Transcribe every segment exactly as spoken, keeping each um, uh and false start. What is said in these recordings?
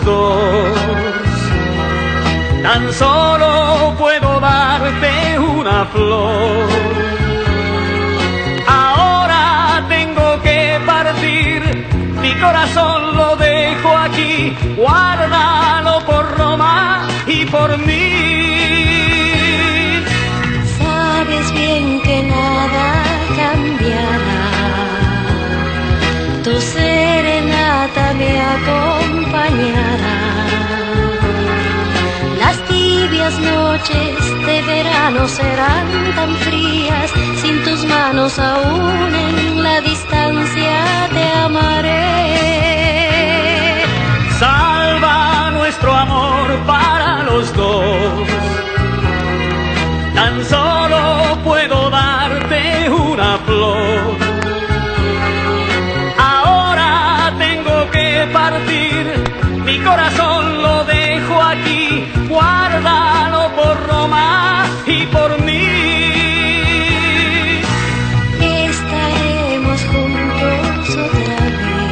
dos. Tan solo puedo darte una flor. Ahora tengo que partir, mi corazón lo dejo aquí, guárdalo por Roma y por mí. Sabes bien que nada cambiará, tu serenata me acompañará. Las tibias noches de verano serán tan frías, sin tus manos aún en la distancia te amaré. Salva nuestro amor para los dos. Tan solo puedo darte una flor. Ahora tengo que partir, mi corazón lo dejo aquí, guárdalo por Roma y por mí. Estaremos juntos otra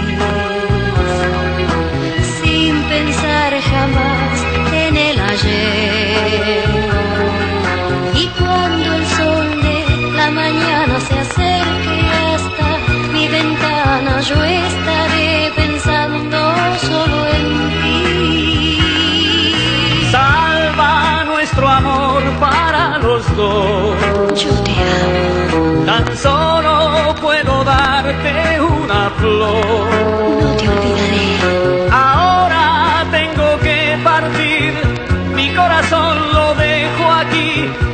vez, sin pensar jamás en el ayer. Y cuando el sol de la mañana se acerque hasta mi ventana, yo estaré pensando solo en ti. Salva nuestro amor para los dos. Yo te amo, Tan solo puedo darte una flor. no te olvidaré. Ahora tengo que partir, mi corazón lo dejo aquí,